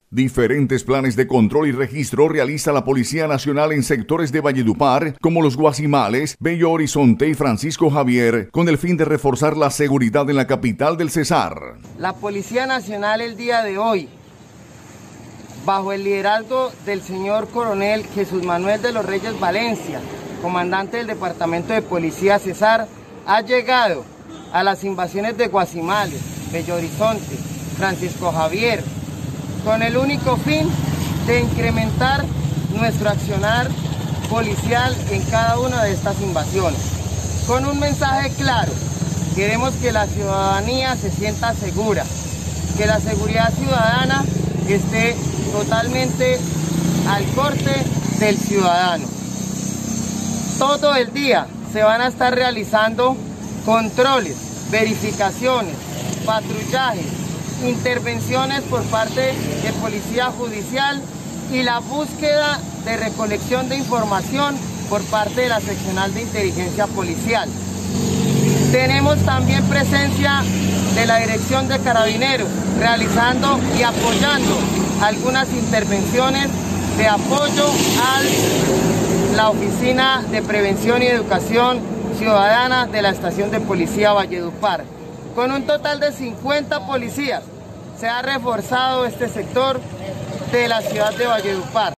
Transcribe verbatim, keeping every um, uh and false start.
Diferentes planes de control y registro realiza la Policía Nacional en sectores de Valledupar, como Los Guasimales, Bello Horizonte y Francisco Javier, con el fin de reforzar la seguridad en la capital del Cesar. La Policía Nacional el día de hoy, bajo el liderazgo del señor Coronel Jesús Manuel de los Reyes Valencia, comandante del Departamento de Policía Cesar, ha llegado a las invasiones de Guasimales, Bello Horizonte, Francisco Javier, con el único fin de incrementar nuestro accionar policial en cada una de estas invasiones. Con un mensaje claro, queremos que la ciudadanía se sienta segura, que la seguridad ciudadana esté totalmente al corte del ciudadano. Todo el día se van a estar realizando controles, verificaciones, patrullajes, intervenciones por parte de Policía Judicial y la búsqueda de recolección de información por parte de la Seccional de Inteligencia Policial. Tenemos también presencia de la Dirección de Carabineros realizando y apoyando algunas intervenciones de apoyo a la Oficina de Prevención y Educación Ciudadana de la Estación de Policía Valledupar. Con un total de cincuenta policías se ha reforzado este sector de la ciudad de Valledupar.